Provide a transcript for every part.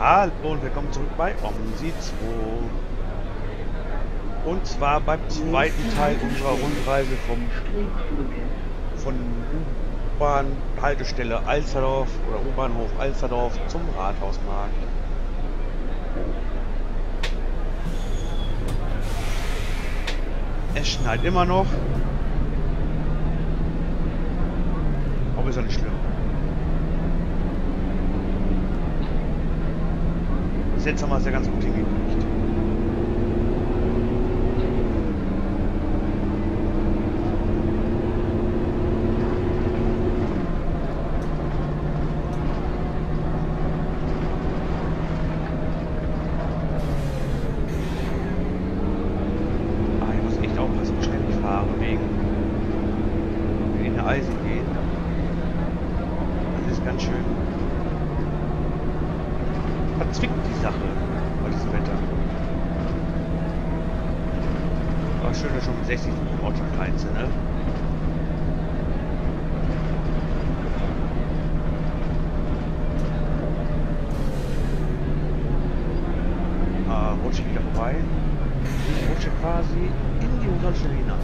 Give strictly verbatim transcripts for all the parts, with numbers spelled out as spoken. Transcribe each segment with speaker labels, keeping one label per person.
Speaker 1: Hallo und willkommen zurück bei OMSI zwei. Und zwar beim zweiten Teil unserer Rundreise vom von U-Bahn-Haltestelle Alsterdorf oder U-Bahnhof Alsterdorf zum Rathausmarkt. Es schneit immer noch. Aber ist ja nicht schlimm. Bis jetzt haben wir es ja ganz gut hingekriegt. Eisen gehen. Das ist ganz schön verzwickt die Sache bei diesem Wetter. Aber schön, dass schon mit sechzig Ortschaftsgrenze, ne? Ah, rutsche ich wieder vorbei. Ich rutsche quasi in die Unterstelle hinein.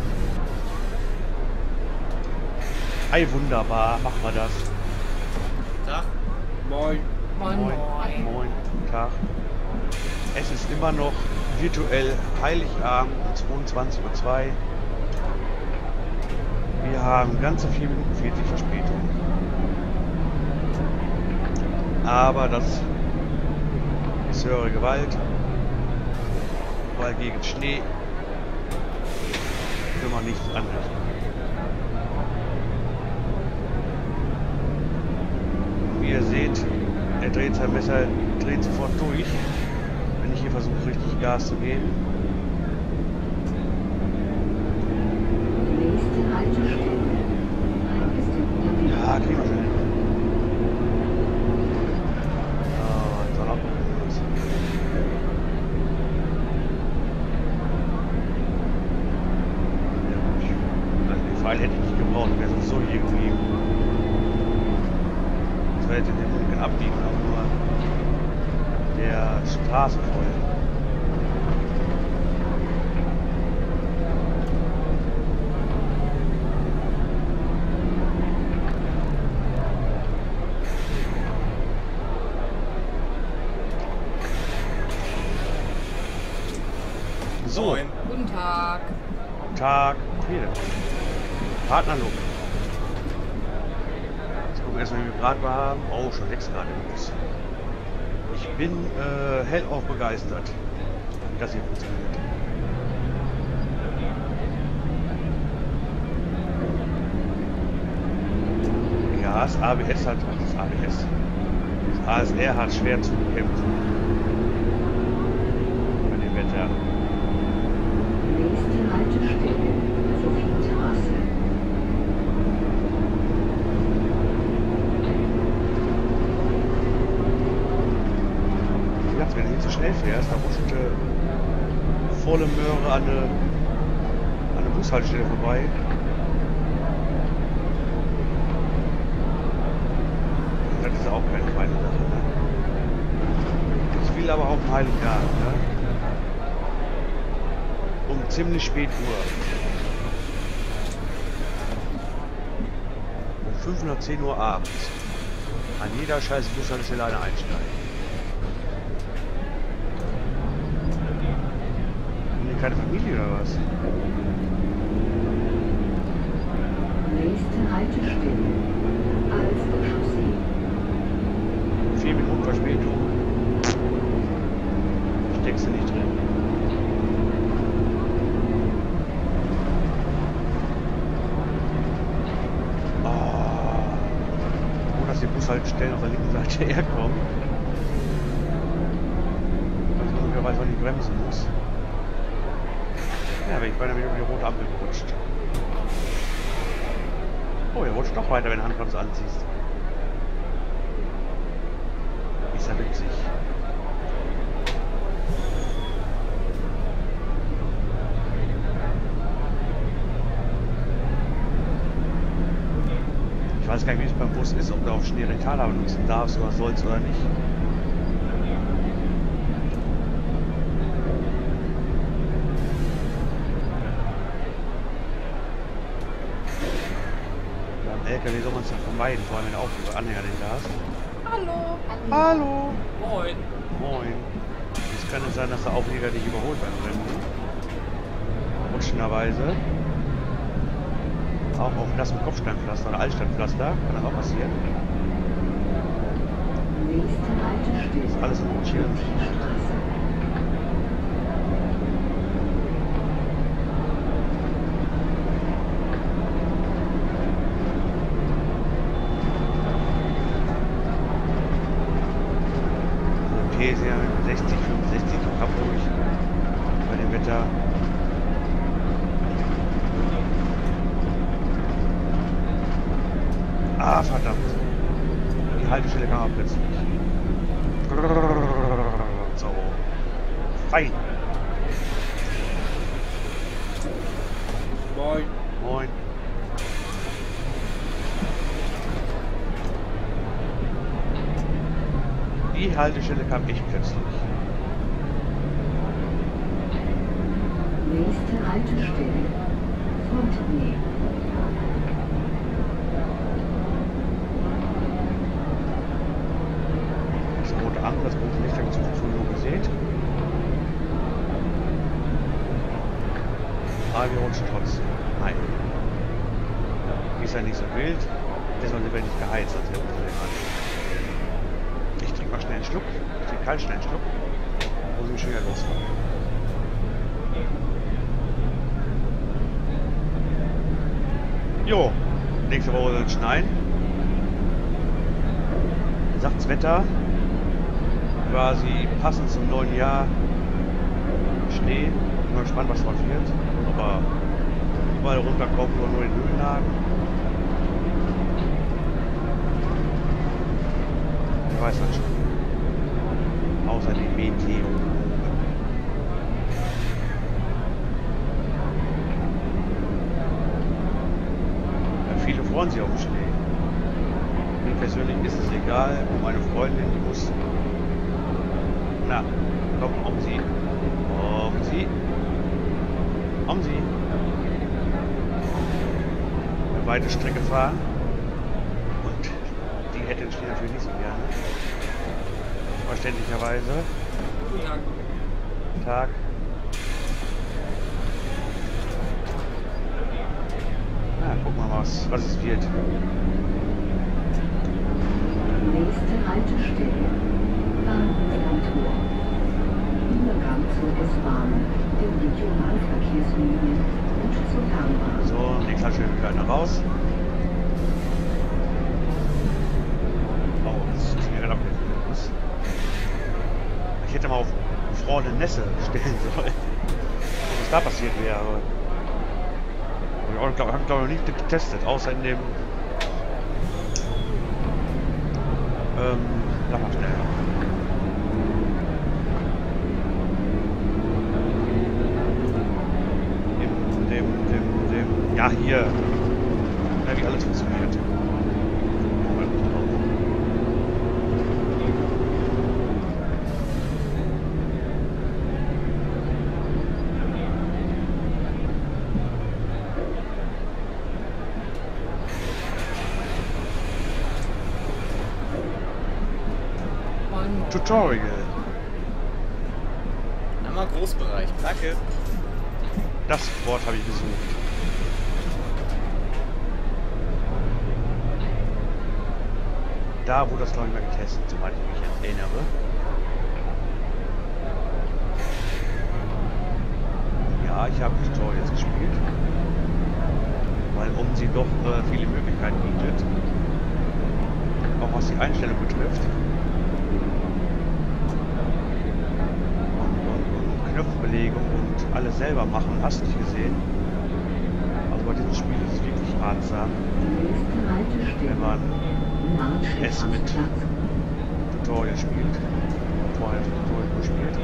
Speaker 1: Ei, wunderbar, machen wir das.
Speaker 2: Tag. Moin.
Speaker 1: Moin. Moin. Moin. Guten Tag. Es ist immer noch virtuell Heiligabend um zweiundzwanzig Uhr zwei. Wir haben ganze vier Minuten vierzig Verspätung. Aber das ist höhere Gewalt. Weil gegen Schnee können wir nichts anrichten. Wie ihr seht, er dreht sein Messer, dreht sofort durch, wenn ich hier versuche, richtig Gas zu geben. Ja, kriegen wir schon hin. Oh, jetzt auch noch was. Ja, den Pfeil hätte ich nicht gebraucht, wäre so hier geblieben. In den Mund abbiegen, auch nur der Straße folgen. So.
Speaker 2: Moin.
Speaker 3: Guten Tag.
Speaker 1: Tag. Hier. Partnerlook. Erstmal wie viel Grad wir haben. Oh, schon sechs Grad im Bus. Ich bin äh, hellauf begeistert, wie das hier funktioniert. Ja, das A B S hat, ach, das A B S. Das A S R hat schwer zu kämpfen. Bei dem Wetter.
Speaker 4: Nächste Haltestelle, Sophiestraße.
Speaker 1: Wenn du nicht so schnell fährst, dann rutscht äh, volle Möhre an eine, an eine Bushaltestelle vorbei. Das ist auch keine feine Sache, ne? Ich will aber auch einen heiligen Abend, ne? Um ziemlich spät Uhr. Um fünf nach zehn Uhr abends. An jeder scheiß Bushaltestelle eine einsteigen. Keine Familie oder was?
Speaker 4: Nächste Haltestelle, Alster Chaussee.
Speaker 1: Vier Minuten Verspätung. Steckst du nicht drin. Oh. Wo dass die Bushaltestellen auf der linken Seite herkommen. Also ungefähr weiß, wann ich bremsen muss. Ja, wenn ich beinahe wieder über die rote Ampel gerutscht. Oh, er rutscht doch weiter, wenn du Handbremse anziehst. Ist ja witzig. Ich weiß gar nicht, wie es beim Bus ist, ob du auf Schnee Rektaler benutzen darfst oder sollst oder nicht. L K W soll man es vermeiden, vor allem wenn du auch über Anhänger den da hast.
Speaker 2: Hallo.
Speaker 1: Hallo!
Speaker 2: Moin.
Speaker 1: Moin. Es kann es sein, dass der Auflieger dich überholt beim Rennen. Rutschenderweise. Auch auf nassem Kopfsteinpflaster oder Altsteinpflaster kann das auch passieren.
Speaker 4: Nächste Haltestelle.
Speaker 1: Ist alles in Rotieren.
Speaker 4: Straße.
Speaker 1: Okay, ist ja sechzig, fünfundsechzig so ab ruhig bei dem Wetter. Ah, verdammt. Die Haltestelle kam aber plötzlich. So. Fein.
Speaker 2: Moin.
Speaker 1: Moin. Die Haltestelle kam echt plötzlich.
Speaker 4: Nächste Haltestelle. Fontenay.
Speaker 1: Das rote Ampel, das rote Licht habe ich zur Verfügung gesehen. Aber wir rutschen trotzdem. Nein. Ist ja nicht so wild. Deshalb sind wir nicht geheizt, als wir unter dem Anstieg. Ich trinke mal schnell einen Schluck. Ich trinke kalt schnell einen Schluck. Wo sind wir schon wieder losfahren? Jo, nächste Woche soll es schneien. Sagt's Wetter. Quasi passend zum neuen Jahr. Schnee. Bin mal gespannt, was drauf wird. Ob er überall runterkommt oder nur in Höhenlagen. Ich weiß das schon. Außer die Meteorologen. Ja, viele freuen sich auf den Schnee. Mir persönlich ist es egal. Meine Freundin, die muss... Na, komm, um sie. Um sie. Um sie. Eine weite Strecke fahren. Und die hätte den Schnee natürlich nicht so gerne. Verständlicherweise.
Speaker 2: Guten Tag.
Speaker 1: Tag. Na, gucken wir mal, was, was es wird.
Speaker 4: Nächste Haltestelle. Bahnhofskontor. Übergang zur S-Bahn, den Regionalverkehrslinien und zur Fernbahn.
Speaker 1: So, die Klatsche wird gleich noch raus. Oh, das ist mir gerade abgelaufen. Ich hätte mal auf gefrorene Nässe stellen sollen. Was da passiert wäre, aber. Ich glaube, ich glaube noch nicht getestet, außer in dem. Ähm, sag mal schnell. In dem, dem, dem. Ja, hier. Ja, wie alles funktioniert.
Speaker 2: Moin.
Speaker 1: Tutorial.
Speaker 2: Einmal Großbereich. Danke.
Speaker 1: Das Wort habe ich gesucht. Da wurde das, glaube ich, mal getestet, soweit ich mich erinnere. Ja, ich habe Tutorials gespielt. Weil um sie doch äh, viele Möglichkeiten bietet. Auch was die Einstellung betrifft. Knopfbelegung und alles selber machen, hast du nicht gesehen. Also bei diesem Spiel ist es wirklich ratsam,
Speaker 4: Nächste Haltestelle.
Speaker 1: wenn man es mit
Speaker 4: Nordschiffahrtsplatz.
Speaker 1: Tutorial spielt. Vorher Tutorial gespielt.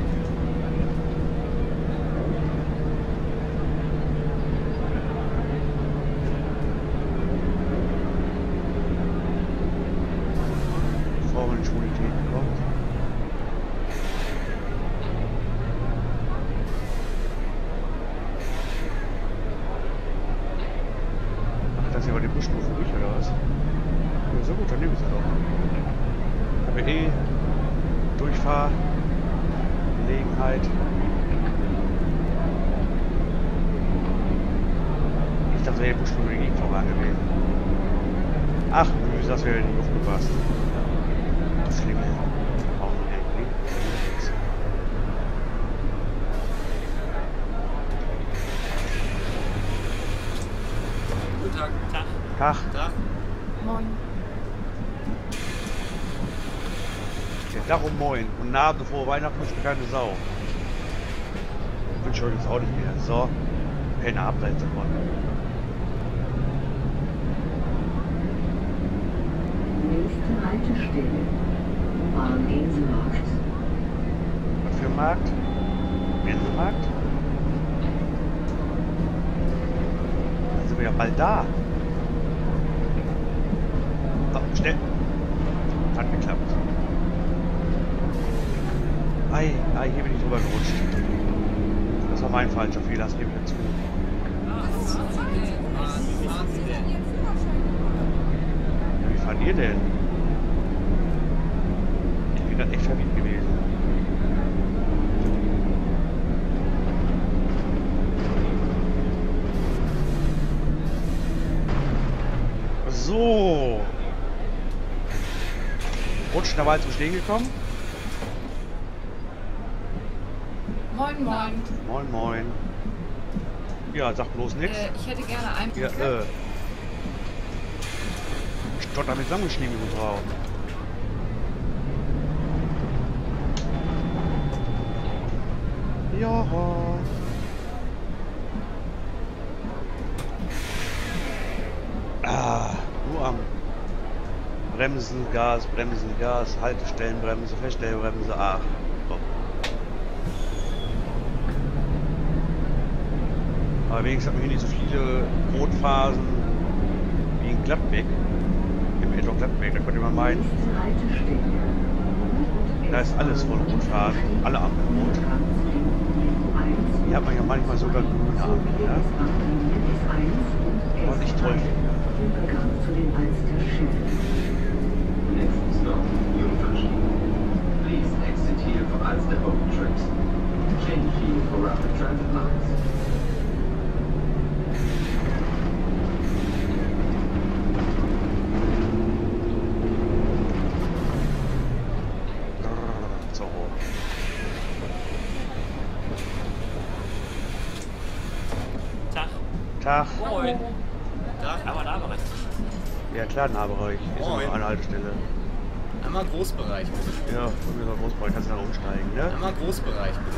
Speaker 1: Bevor man in Schwulitäten kommt. Ach, das ist ja bei den Busstufen nicht, oder? eh Durchfahrgelegenheit. Ich dachte, der Busch nur die Gegend voran gewesen. Ach, Müse, das wäre in die Luft gepasst. Schlingel. Warum eigentlich?
Speaker 2: Guten Tag. Tag.
Speaker 1: Tag.
Speaker 2: Tag.
Speaker 3: Moin.
Speaker 1: Ja, darum moin. Und Abend vor Weihnachten wünscht mir keine Sau. Wünsche euch jetzt auch nicht mehr. So. Keine Abseits davon.
Speaker 4: Nächste Haltestelle. Bahngänsemarkt.
Speaker 1: Was für ein Markt? Gänsemarkt? Dann sind wir ja bald da. Oh, schnell. Hat geklappt. Ei, ei, hier bin ich drüber gerutscht. Das war mein falscher Fehler, das gebe ich dazu. Ja, wie fahrt ihr denn? Ich bin gerade echt verwirrt gewesen. So. Rutschen dabei zum Stehen gekommen.
Speaker 3: Moin, moin.
Speaker 1: Moin, moin. Ja, sag bloß nichts.
Speaker 3: Äh, ich hätte gerne ein
Speaker 1: Ja, äh. Stotter mit zusammengeschrieben, die Frau. Ja. Ah, nur am Bremsen, Gas, Bremsen, Gas, Haltestellenbremse, Feststellbremse, ach. So. Aber wenigstens hat man hier nicht so viele Rotphasen wie in Gladbeck. Im Edlock Gladbeck, da könnte man meinen,
Speaker 4: Nächste Haltestelle.
Speaker 1: da ist alles voll Rotphasen, alle Ampeln rot. Hier hat man ja manchmal sogar grüne Ampeln, ja? Was ich toll finde.
Speaker 4: Übergang zu den Alsterschiffen.
Speaker 5: Next stop, Jungfernstieg. Please exit here for Alster boat trips. Change here for rapid transit lines.
Speaker 1: So.
Speaker 2: Tag.
Speaker 1: Tag.
Speaker 2: Moin. Tag. Aber Nahbereich.
Speaker 1: Ja klar, Nahbereich. Ist
Speaker 2: Moin.
Speaker 1: noch eine Haltestelle.
Speaker 2: Einmal Großbereich, bitte.
Speaker 1: Ja, von mir Großbereich kannst du dann umsteigen, ne?
Speaker 2: Einmal Großbereich, bitte.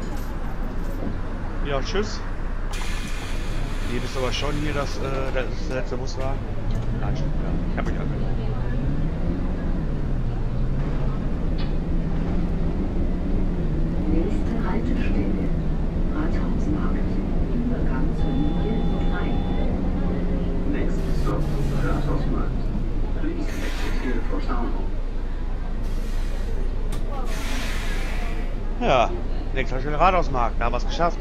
Speaker 1: Ja, tschüss. Hier bist du aber schon hier, dass äh, das der letzte Bus war. Nein, stimmt, ja. Ich hab mich angenommen.
Speaker 4: Nächste Haltestelle. Rathausmarkt. Übergang zur Linie drei.
Speaker 5: Next stop, Rathausmarkt. Please exit here for Town Hall.
Speaker 1: Ja, nächster Stelle Rathausmarkt. Da haben wir es geschafft.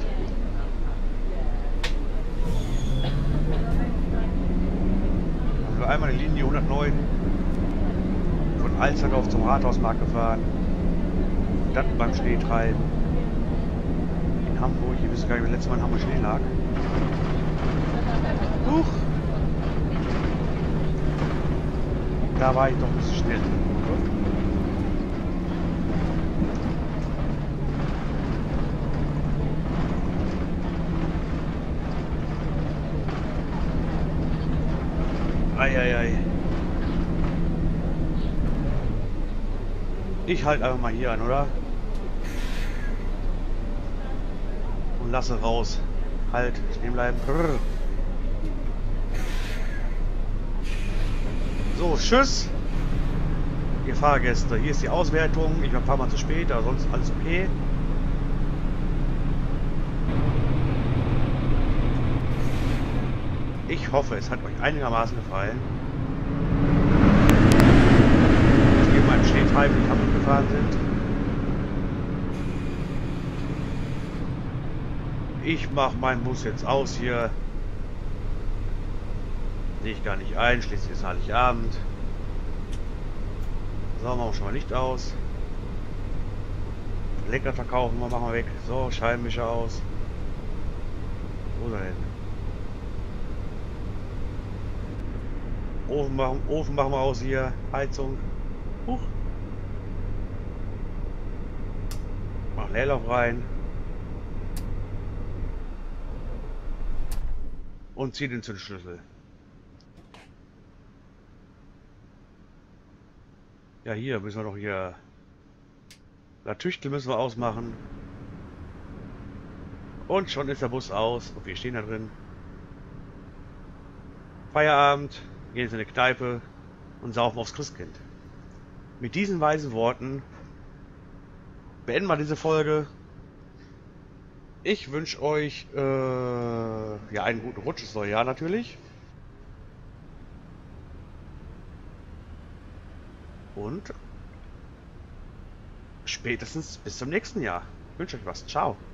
Speaker 1: Also einmal die Linie hundertneun von Alsterdorf zum Rathausmarkt gefahren. Dann beim Schneetreiben in Hamburg. Ich wüsste gar nicht, wie das letzte Mal in Hamburg Schnee lag. Huch! Da war ich doch ein bisschen schnell. Eieiei. Ich halte einfach mal hier an, oder? Und lasse raus. Halt, stehen bleiben. Brrr. So, tschüss. Ihr Fahrgäste, hier ist die Auswertung. Ich war ein paar Mal zu spät, aber sonst alles okay. Ich hoffe, es hat euch einigermaßen gefallen. Dass wir beim Schneetreiben in Hamburg gefahren sind. Ich mache meinen Bus jetzt aus hier. Sehe ich gar nicht ein, schließlich ist Heiligabend. So, machen wir schon mal Licht aus. Lenkrad verkaufen wir, machen wir weg. So, Scheibenwischer aus. Wo ist er denn? Ofen machen, Ofen machen wir aus hier. Heizung. Huch. Mach Leerlauf rein. Und zieh den Zündschlüssel. Ja, hier müssen wir doch hier... Latüchtel müssen wir ausmachen. Und schon ist der Bus aus. Und wir stehen da drin. Feierabend. Gehen jetzt in eine Kneipe. Und saufen aufs Christkind. Mit diesen weisen Worten beenden wir diese Folge. Ich wünsche euch äh, ja, einen guten Rutsch ins neue Jahr natürlich. Und spätestens bis zum nächsten Jahr. Ich wünsche euch was. Ciao.